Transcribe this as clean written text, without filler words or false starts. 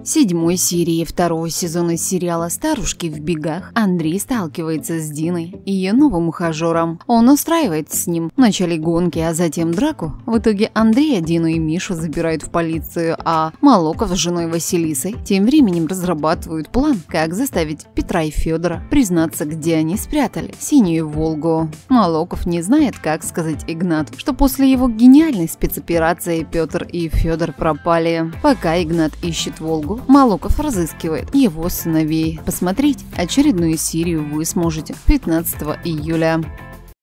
7 серии 2-го сезона сериала «Старушки в бегах» Андрей сталкивается с Диной, ее новым ухажером. Он устраивает с ним вначале гонки, а затем драку. В итоге Андрея, Дину и Мишу забирают в полицию, а Молоков с женой Василисой тем временем разрабатывают план, как заставить Петра и Федора признаться, где они спрятали синюю Волгу. Молоков не знает, как сказать Игнату, что после его гениальной спецоперации Петр и Федор пропали. Пока Игнат ищет Волгу, Молоков разыскивает его сыновей. Посмотреть очередную серию вы сможете 15 июля.